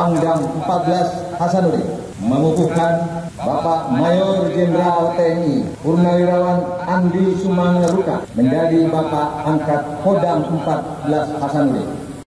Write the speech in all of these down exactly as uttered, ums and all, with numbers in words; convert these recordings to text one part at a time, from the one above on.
Pangdam empat belas Hasanuddin mengukuhkan Bapak Mayor Jenderal T N I Purnawirawan Andi Sumangeruka menjadi Bapak Angkat Kodam empat belas Hasanuddin.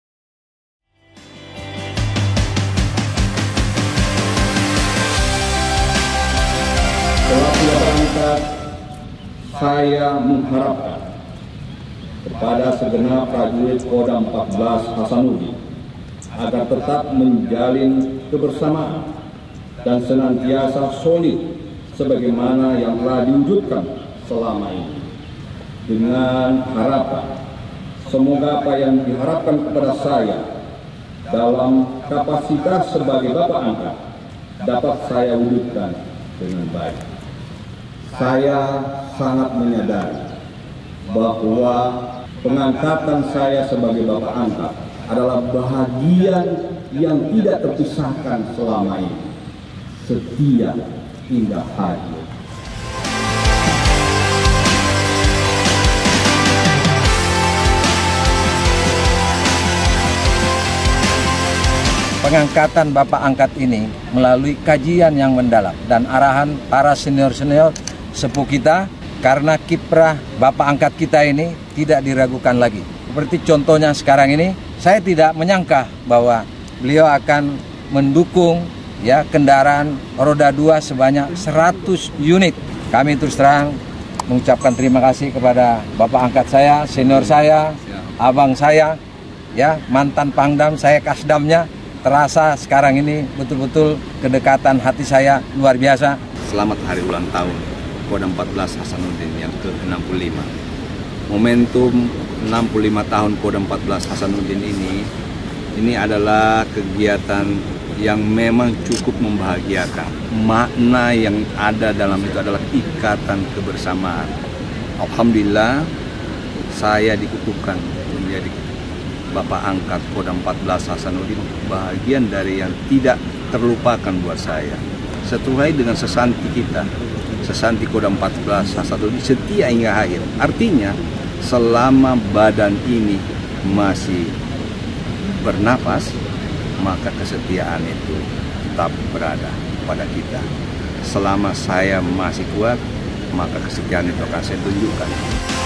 Selaku Bapak Angkat, saya mengharapkan kepada segenap prajurit Kodam empat belas Hasanuddin agar tetap menjalin kebersamaan dan senantiasa solid sebagaimana yang telah diwujudkan selama ini. Dengan harapan semoga apa yang diharapkan kepada saya dalam kapasitas sebagai Bapak Angkat dapat saya wujudkan dengan baik. Saya sangat menyadari bahwa pengangkatan saya sebagai Bapak Angkat adalah bahagian yang tidak terpisahkan selama ini, setia hingga akhir. Pengangkatan Bapak Angkat ini melalui kajian yang mendalam dan arahan para senior-senior sepuh kita, karena kiprah Bapak Angkat kita ini tidak diragukan lagi. Seperti contohnya sekarang ini, saya tidak menyangka bahwa beliau akan mendukung ya kendaraan roda dua sebanyak seratus unit. Kami terus terang mengucapkan terima kasih kepada Bapak Angkat saya, senior saya, abang saya, ya mantan Pangdam, saya Kasdamnya. Terasa sekarang ini betul-betul kedekatan hati saya luar biasa. Selamat hari ulang tahun Kodam empat belas Hasanuddin yang ke enam puluh lima. Momentum enam puluh lima tahun Kodam empat belas Hasanuddin ini ini adalah kegiatan yang memang cukup membahagiakan. Makna yang ada dalam itu adalah ikatan kebersamaan. Alhamdulillah saya dikukuhkan menjadi Bapak Angkat Kodam empat belas Hasanuddin, bagian dari yang tidak terlupakan buat saya. Sesuai dengan sesanti kita, sesanti Kodam empat belas Hasanuddin setia hingga akhir. Artinya selama badan ini masih bernapas, maka kesetiaan itu tetap berada pada kita. Selama saya masih kuat, maka kesetiaan itu akan saya tunjukkan.